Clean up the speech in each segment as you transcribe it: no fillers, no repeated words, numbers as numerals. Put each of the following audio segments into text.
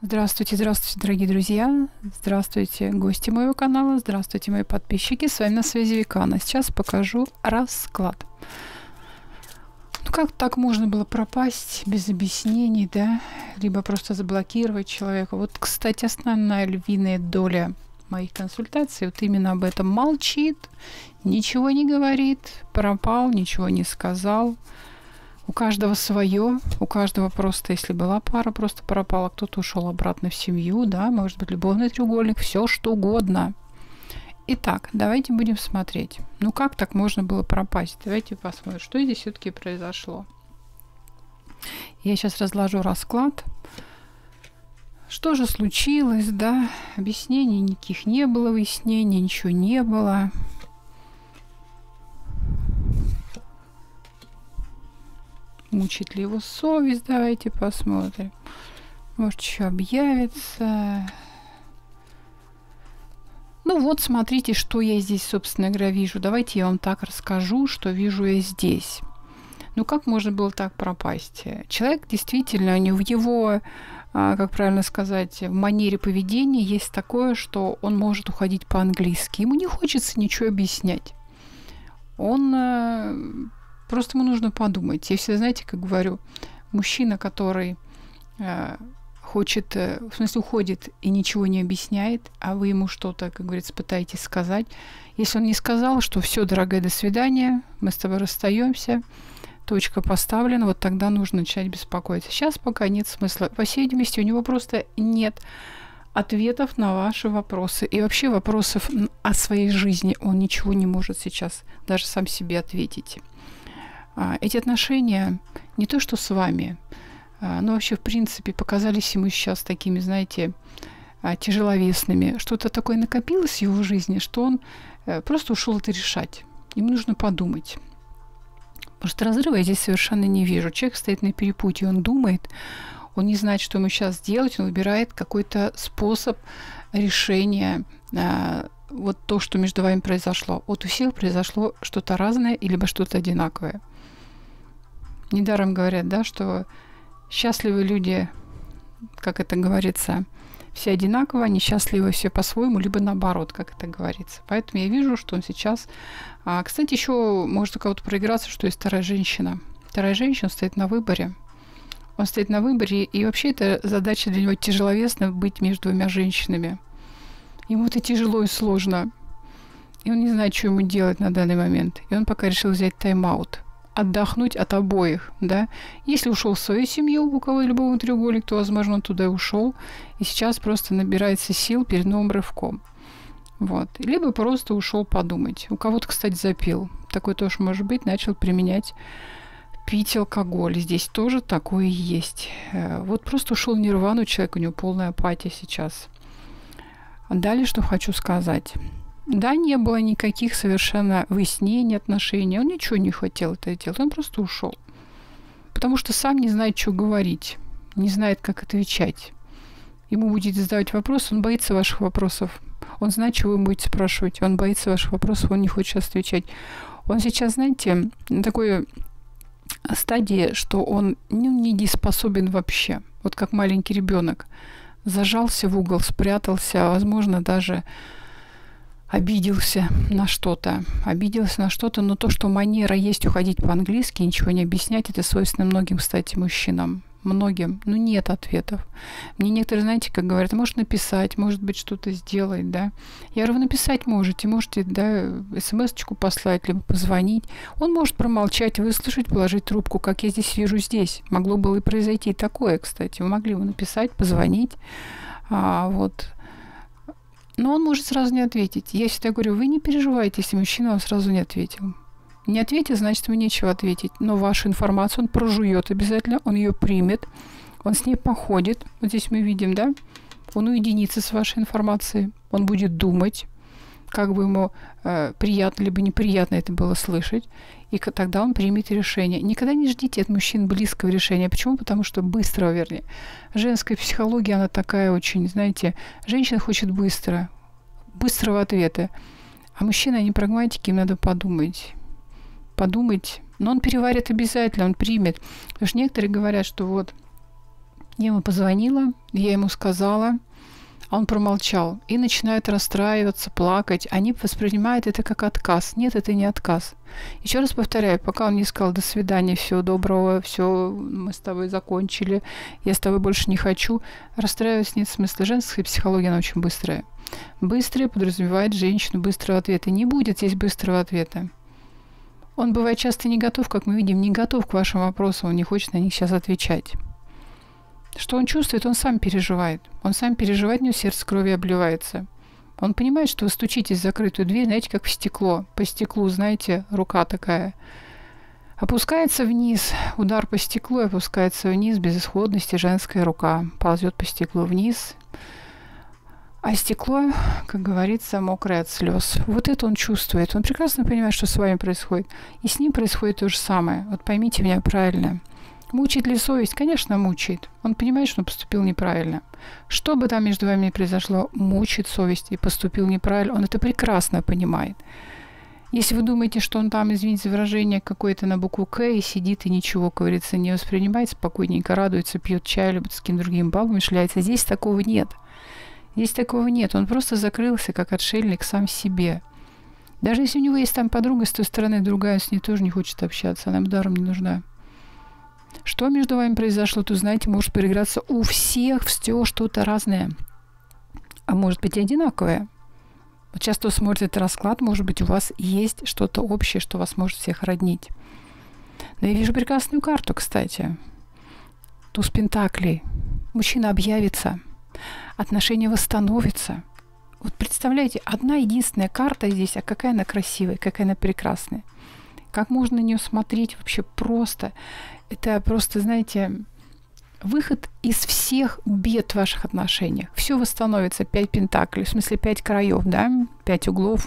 Здравствуйте, здравствуйте, дорогие друзья, здравствуйте, гости моего канала, здравствуйте, мои подписчики, с вами на связи Викана. Сейчас покажу расклад. Ну как так можно было пропасть без объяснений, да, либо просто заблокировать человека? Вот, кстати, основная львиная доля моих консультаций вот именно об этом: молчит, ничего не говорит, пропал, ничего не сказал. У каждого свое, у каждого просто, если была пара, просто пропала, кто-то ушел обратно в семью, да, может быть, любовный треугольник, все что угодно. Итак, давайте будем смотреть. Ну как так можно было пропасть? Давайте посмотрим, что здесь все-таки произошло. Я сейчас разложу расклад. Что же случилось, да? Объяснений никаких не было, выяснений ничего не было. Мучит ли его совесть? Давайте посмотрим. Может, еще объявится. Ну вот, смотрите, что я здесь, собственно говоря, вижу. Давайте я вам так расскажу, что вижу я здесь. Ну как можно было так пропасть? Человек действительно, не в его, как правильно сказать, в манере поведения есть такое, что он может уходить по-английски. Ему не хочется ничего объяснять. Просто ему нужно подумать. Я всегда, знаете, как говорю, мужчина, который уходит и ничего не объясняет, а вы ему что-то, как говорится, пытаетесь сказать. Если он не сказал, что все, дорогая, до свидания, мы с тобой расстаемся, точка поставлена, вот тогда нужно начать беспокоиться. Сейчас пока нет смысла. По всей видимости, у него просто нет ответов на ваши вопросы. И вообще вопросов о своей жизни он ничего не может сейчас даже сам себе ответить. Эти отношения не то что с вами, но вообще, в принципе, показались ему сейчас такими, знаете, тяжеловесными. Что-то такое накопилось в его жизни, что он просто ушел это решать. Ему нужно подумать. Потому что разрыва я здесь совершенно не вижу. Человек стоит на перепутье, он думает, он не знает, что ему сейчас делать, он выбирает какой-то способ решения вот то, что между вами произошло. Вот у всех произошло что-то разное, либо что-то одинаковое. Недаром говорят, да, что счастливые люди, как это говорится, все одинаково, несчастливые все по-своему, либо наоборот, как это говорится. Поэтому я вижу, что он сейчас... Кстати, еще может у кого-то проиграться, что есть вторая женщина. Вторая женщина стоит на выборе. Он стоит на выборе, и вообще это задача для него тяжеловесная — быть между двумя женщинами. Ему это тяжело и сложно. И он не знает, что ему делать на данный момент. И он пока решил взять тайм-аут. Отдохнуть от обоих, да. Если ушел в свою семью, у кого любовный треугольник, то, возможно, он туда и ушел. И сейчас просто набирается сил перед новым рывком. Вот. Либо просто ушел подумать. У кого-то, кстати, запил. Такое тоже может быть. Начал пить алкоголь. Здесь тоже такое есть. Вот просто ушел в нирвану человек, у него полная апатия сейчас. А далее, что хочу сказать. Да, не было никаких совершенно выяснений отношений. Он ничего не хотел это делать. Он просто ушел. Потому что сам не знает, что говорить. Не знает, как отвечать. Ему будете задавать вопросы, он боится ваших вопросов. Он знает, что вы будете спрашивать. Он боится ваших вопросов, он не хочет отвечать. Он сейчас, знаете, на такой стадии, что он недееспособен вообще. Вот как маленький ребенок. Зажался в угол, спрятался, возможно, даже обиделся на что-то, но то, что манера есть уходить по-английски, ничего не объяснять, это свойственно многим, кстати, мужчинам. Многим, но нет ответов. Мне некоторые, знаете, как говорят, может написать, может быть, что-то сделать, да. Я говорю, вы написать можете, да, смс-очку послать, либо позвонить. Он может промолчать, выслушать, положить трубку, как я здесь вижу здесь. Могло было и произойти такое, кстати. Вы могли ему написать, позвонить, вот. Но он может сразу не ответить. Я всегда говорю, вы не переживайте, если мужчина вам сразу не ответил. Не ответил, значит, ему нечего ответить. Но вашу информацию он прожует обязательно, он ее примет, он с ней походит. Вот здесь мы видим, да? Он уединится с вашей информацией, он будет думать, как бы ему приятно либо неприятно это было слышать, и тогда он примет решение. Никогда не ждите от мужчин близкого решения. Почему? Потому что быстрого, вернее. Женская психология, она такая очень, знаете, женщина хочет быстрого ответа. А мужчины, они прагматики, им надо подумать. Но он переварит обязательно, он примет. Потому что некоторые говорят, что вот Я ему позвонила, я ему сказала, а он промолчал и начинает расстраиваться, плакать. Они воспринимают это как отказ. Нет, это не отказ. Еще раз повторяю, пока он не сказал «до свидания, всего доброго, все, мы с тобой закончили, я с тобой больше не хочу», расстраиваться нет смысла. Женская психология, она очень быстрая. Быстрая подразумевает женщину быстрого ответа. Не будет здесь быстрого ответа. Он бывает часто не готов, как мы видим, не готов к вашим вопросам, он не хочет на них сейчас отвечать. Что он чувствует, он сам переживает. Он сам переживает, у него сердце кровью обливается. Он понимает, что вы стучитесь в закрытую дверь, знаете, как в стекло. По стеклу, знаете, рука такая. Опускается вниз, удар по стеклу, опускается вниз, безысходности, женская рука ползет по стеклу вниз. А стекло, как говорится, мокрое от слез. Вот это он чувствует. Он прекрасно понимает, что с вами происходит. И с ним происходит то же самое. Вот поймите меня правильно. Мучает ли совесть? Конечно, мучает. Он понимает, что он поступил неправильно. Что бы там между вами ни произошло, мучает совесть и поступил неправильно. Он это прекрасно понимает. Если вы думаете, что он там, извините за выражение, какой-то на букву «К» и сидит и ничего, как говорится, не воспринимает, спокойненько радуется, пьет чай, любит с каким-то другим бабом шляется, здесь такого нет. Здесь такого нет. Он просто закрылся, как отшельник, сам в себе. Даже если у него есть там подруга с той стороны, другая, с ней тоже не хочет общаться, она ему даром не нужна. Что между вами произошло, то, знаете, может переиграться у всех все что-то разное. А может быть и одинаковое. Вот сейчас, кто смотрит этот расклад, может быть, у вас есть что-то общее, что вас может всех роднить. Но я вижу прекрасную карту, кстати. Туз Пентаклей. Мужчина объявится. Отношения восстановятся. Вот представляете, одна единственная карта здесь, а какая она красивая, какая она прекрасная. Как можно на нее смотреть вообще просто. Это просто, знаете, выход из всех бед в ваших отношениях. Все восстановится. 5 пентаклей, в смысле 5 краев, да? 5 углов,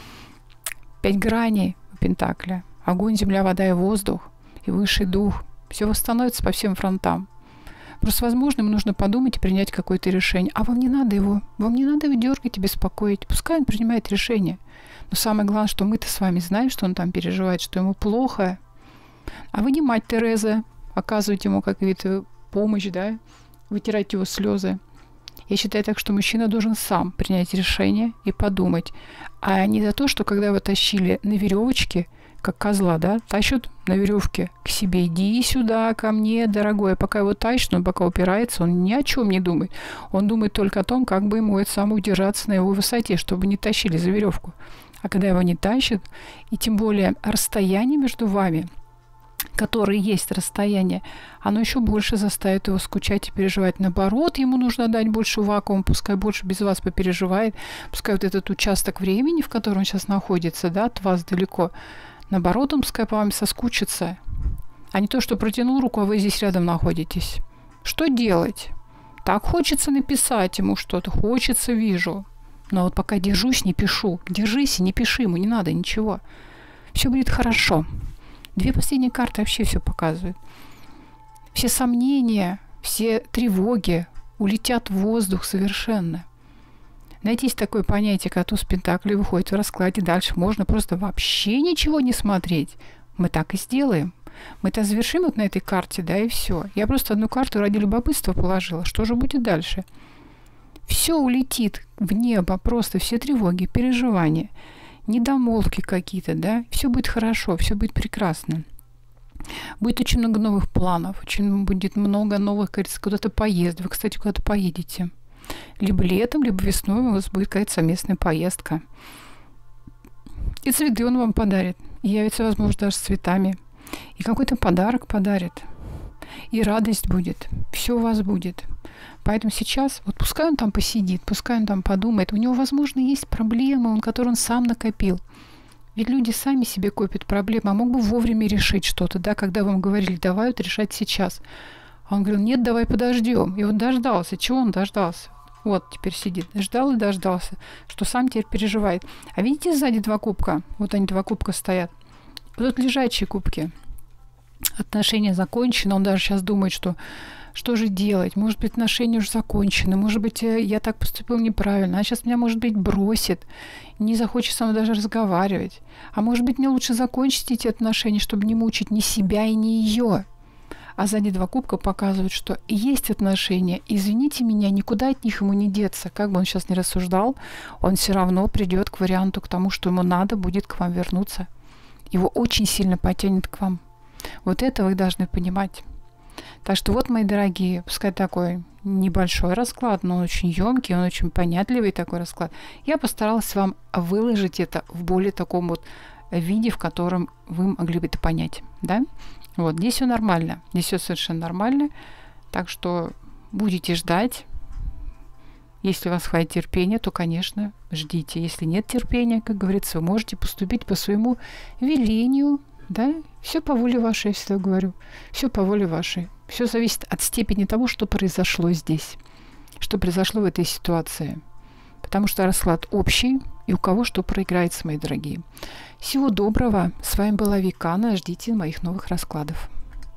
5 граней у пентакля. Огонь, земля, вода и воздух, и высший дух. Все восстановится по всем фронтам. Просто, возможно, ему нужно подумать и принять какое-то решение. А вам не надо его дергать и беспокоить. Пускай он принимает решение. Но самое главное, что мы-то с вами знаем, что он там переживает, что ему плохо. А вы не мать Тереза, оказываете ему какую-то помощь, да, вытирать его слезы. Я считаю так, что мужчина должен сам принять решение и подумать. А не за то, что когда его тащили на веревочке, как козла, да, тащат на веревке к себе. Иди сюда, ко мне, дорогой. Пока его тащат, он пока упирается, он ни о чем не думает. Он думает только о том, как бы ему это самое удержаться на его высоте, чтобы не тащили за веревку. А когда его не тащат, и тем более расстояние между вами, которое есть расстояние, оно еще больше заставит его скучать и переживать. Наоборот, ему нужно дать больше вакуума, пускай больше без вас попереживает, пускай вот этот участок времени, в котором он сейчас находится, да, от вас далеко, наоборот, он пускай по вам соскучится, а не то, что протянул руку, а вы здесь рядом находитесь. Что делать? Так хочется написать ему что-то, хочется, вижу. Но вот пока держусь, не пишу. Держись и не пиши ему, не надо ничего. Все будет хорошо. 2 последние карты вообще все показывают. Все сомнения, все тревоги улетят в воздух совершенно. Знаете, есть такое понятие, когда туз пентаклей выходит в раскладе, дальше можно просто вообще ничего не смотреть. Мы так и сделаем. Мы-то завершим вот на этой карте, да, и все. Я просто одну карту ради любопытства положила. Что же будет дальше? Все улетит в небо, просто все тревоги, переживания, недомолвки какие-то, да, все будет хорошо, все будет прекрасно. Будет очень много новых планов, очень будет много новых, кажется, куда-то поездок. Вы, кстати, куда-то поедете. Либо летом, либо весной у вас будет какая-то совместная поездка. И цветы он вам подарит. И явится, возможно, даже с цветами. И какой-то подарок подарит. И радость будет. Все у вас будет. Поэтому сейчас, вот пускай он там посидит, пускай он там подумает. У него, возможно, есть проблемы, которые он сам накопил. Ведь люди сами себе копят проблемы, а мог бы вовремя решить что-то, да, когда вам говорили, давай вот решать сейчас. А он говорил, нет, давай подождем. И вот дождался. Чего он дождался? Вот теперь сидит. Ждал и дождался, что сам теперь переживает. А видите, сзади 2 кубка? Вот они 2 кубка стоят. Вот тут лежачие кубки. Отношения закончены. Он даже сейчас думает, что же делать? Может быть, отношения уже закончены. Может быть, я так поступил неправильно. А сейчас меня, может быть, бросит. Не захочет со мной даже разговаривать. А может быть, мне лучше закончить эти отношения, чтобы не мучить ни себя и ни ее. А сзади 2 кубка показывают, что есть отношения. Извините меня, никуда от них ему не деться. Как бы он сейчас не рассуждал, он все равно придет к варианту, к тому, что ему надо будет к вам вернуться. Его очень сильно потянет к вам. Вот это вы должны понимать. Так что вот, мои дорогие, пускай такой небольшой расклад, но он очень емкий, он очень понятливый такой расклад. Я постаралась вам выложить это в более таком вот виде, в котором вы могли бы это понять. Да? Вот, здесь все нормально. Здесь все совершенно нормально. Так что будете ждать. Если у вас хватит терпения, то, конечно, ждите. Если нет терпения, как говорится, вы можете поступить по своему велению. Да? Все по воле вашей, я всегда говорю. Все по воле вашей. Все зависит от степени того, что произошло здесь. Что произошло в этой ситуации. Потому что расклад общий, и у кого что проиграется, мои дорогие. Всего доброго. С вами была Викана. Ждите моих новых раскладов.